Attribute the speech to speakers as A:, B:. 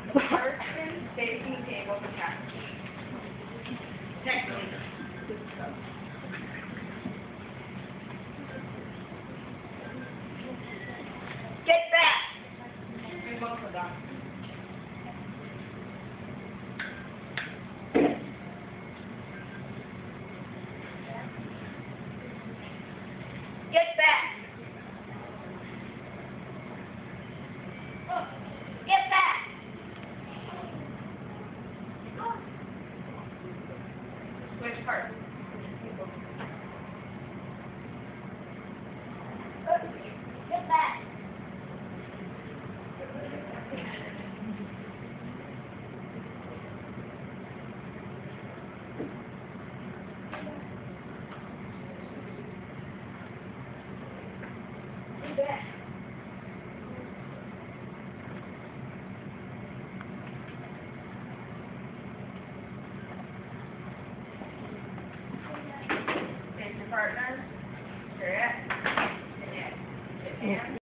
A: Person facing table for tax. Technically. Get back! We both are done. Get back! Get back! Which part? Get back! Get back! Partner, sure, yeah.